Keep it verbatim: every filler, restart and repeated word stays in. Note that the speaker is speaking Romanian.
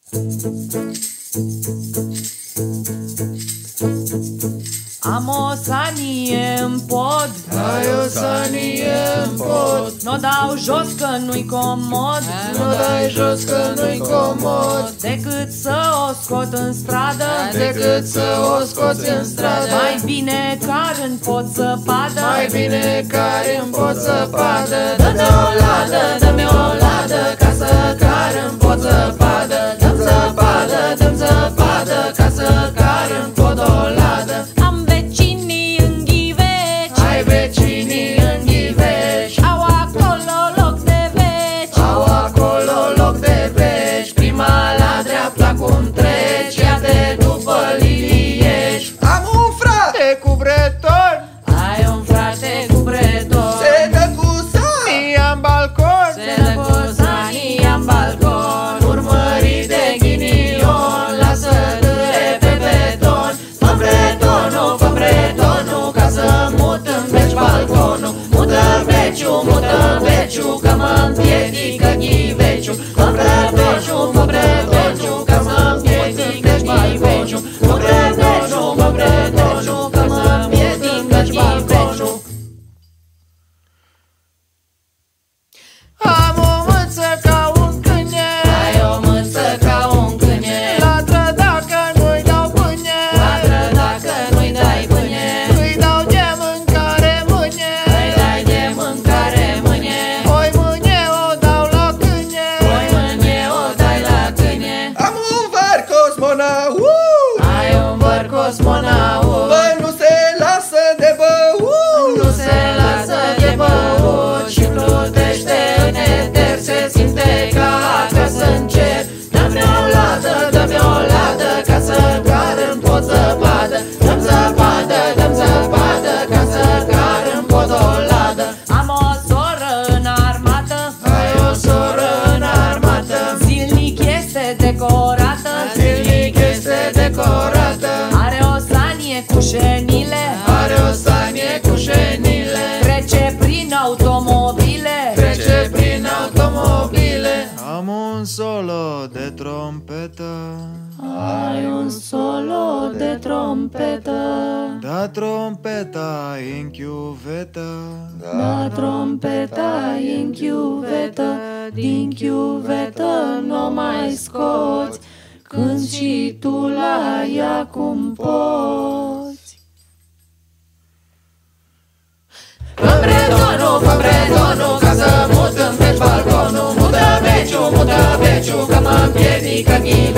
Am o sanie în pod. Ai o sanie în pod. N-o dau jos că nu-i comod. Nu dai jos că nu-i comod. Decât să o scot în stradă. Decât să o scoți în stradă. Mai bine car în pod zăpadă. Mai bine cari în pod zăpadă. Dă-mi o ladă, dă-mi o ladă, ca să car în pod zăpadă. Dă-mi zăpadă, dă-mi zăpadă, ca să car în pod o ladă. Am vecinii în Ghiveci. Ai vecinii în Ghivești. Au acolo loc de veci. Au acolo loc de veci. Prima la dreapta cum treci, ia-te după Liliești. Am un frate cu breton. Ai un frate cu breton. Se dă cu sania în balcon. Se dă cu sania în balcon. Urmărit de ghinion, lasă dâre pe beton. Fă bretonul, fă bretonul, ca să mut în veci balconul. Mută veciu, mută veciu, că mă împiedică Ghiveciu. Fă bretonul, fă bretonul, ca mă împiedică Ghiveciu. Fă bretonul, fă bretonul, că mă împiedică Ghiveciu. Am o mâță ca un câine. Ai o mâță ca un câine. Latră dacă nu-i dau pâine. Latră dacă nu-i dai pâine. Îi dau de mâncare mâine. Îi dai de mâncare mâine. Oi mâine o dau la câine. Oi mâine o dai la câine. Am un var cosmonaut. Ai un var cosmonaut. Bă, nu se lasă de băut. Nu se lasă de băut. Și plutește în eter, se simte ca acasă în cer. Dă-mi o ladă, dă-mi o ladă, ca să car în pod zăpadă. Dă-mi zăpadă, dă-mi zăpadă, ca să car în pod o ladă. Am o soră în armată. Ai o soră în armată. Zilnic este decorată. Zilnic este decorată. Are o sanie cu șenile. Are o sanie cu șenile. Trece prin automobile. Trece prin automobile. Am un solo de trompetă. Ai un solo de trompetă. Da trompeta în chiuvetă. Da trompeta în chiuvetă. Din chiuvetă n-o mai scoți. Când și tu la ea cum poți. Fă bretonul, fă bretonul, ca să mut în veci balconul. Mută veciu, mută veciu, că mă împiedică Ghiveciu.